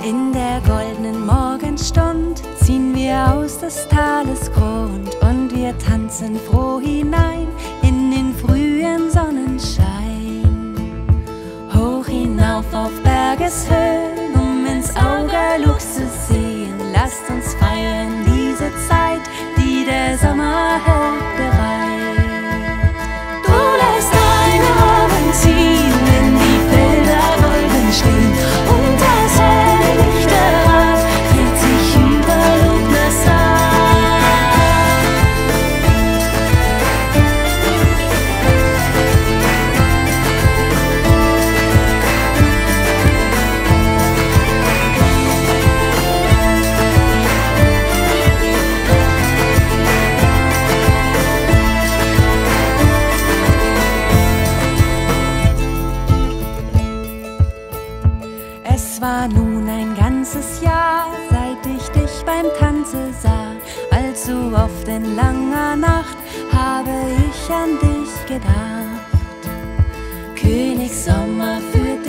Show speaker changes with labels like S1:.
S1: In der goldenen Morgenstund ziehen wir aus des Tales Grund und wir tanzen froh hinein in den frühen Sonnenschein. Hoch hinauf auf Bergeshöhen, um ins Auge Luchs zu sehen. Lasst uns feiern diese Zeit, die der Sommer hält bereit. Du lässt deine Augen ziehen, wenn die Felder golden stehen und das helllichte Rad dreht sich über Lughnasad. Es war nun ein ganzes Jahr, seit ich dich beim Tanze sah. Allzu oft in langer Nacht habe ich an dich gedacht. König Sommer führt